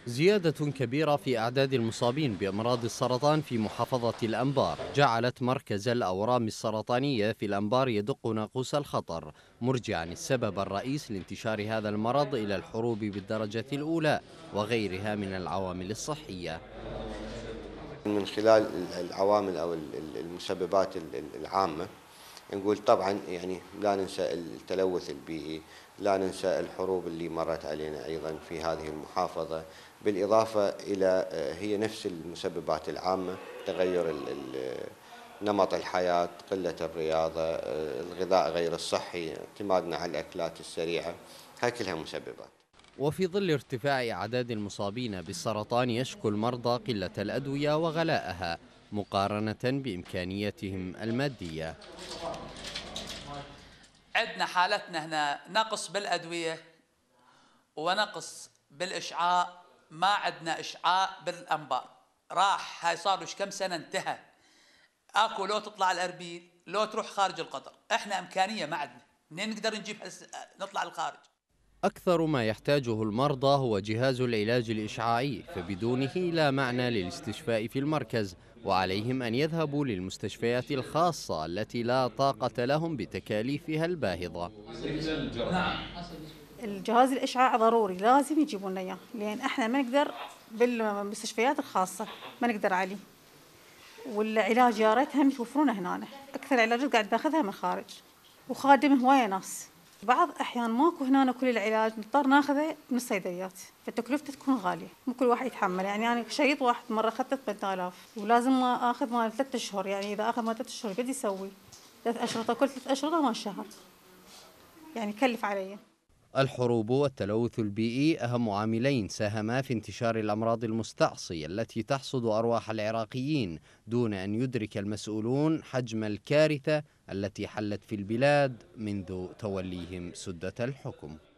زيادة كبيرة في أعداد المصابين بأمراض السرطان في محافظة الأنبار جعلت مركز الأورام السرطانية في الأنبار يدق ناقوس الخطر، مرجعا السبب الرئيس لانتشار هذا المرض إلى الحروب بالدرجة الأولى وغيرها من العوامل الصحية. من خلال العوامل أو المسببات العامة، نقول طبعا يعني لا ننسى التلوث البيئي، لا ننسى الحروب اللي مرت علينا أيضا في هذه المحافظة، بالإضافة إلى هي نفس المسببات العامة، تغير نمط الحياة، قلة الرياضة، الغذاء غير الصحي، اعتمادنا على الأكلات السريعة، هاي كلها مسببات. وفي ظل ارتفاع أعداد المصابين بالسرطان يشكو المرضى قلة الأدوية وغلاءها مقارنة بإمكانياتهم المادية. عندنا حالتنا هنا نقص بالأدوية ونقص بالإشعاع، ما عندنا إشعاع بالأنبار، راح هاي صار له كم سنة انتهى. اكو لو تطلع الأربيل لو تروح خارج القطر، احنا إمكانية ما عندنا، منين نقدر نجيب نطلع للخارج؟ أكثر ما يحتاجه المرضى هو جهاز العلاج الإشعاعي، فبدونه لا معنى للاستشفاء في المركز، وعليهم أن يذهبوا للمستشفيات الخاصة التي لا طاقة لهم بتكاليفها الباهظة. الجهاز الإشعاع ضروري لازم يجيبوا لنا إياه، لأن إحنا ما نقدر بالمستشفيات الخاصة ما نقدر عليه، والعلاج يا ريت هم يوفرونه هنا. أكثر علاجات قاعد باخذها من الخارج وخادم هواية ناس. بعض أحيان ماكو هنا كل العلاج نضطر ناخذه من الصيدليات، فتكلفته تكون غالية، مو كل واحد يتحمل. يعني أنا شريط واحد مرة أخذته 8000 ولازم ما آخذ مال 3 أشهر، يعني إذا آخذ مال 3 أشهر بدي يسوي 3 أشرطة، كل 3 أشرطة ما شهر، يعني يكلف علي. الحروب والتلوث البيئي أهم عاملين ساهما في انتشار الأمراض المستعصية التي تحصد أرواح العراقيين دون أن يدرك المسؤولون حجم الكارثة التي حلت في البلاد منذ توليهم سدة الحكم.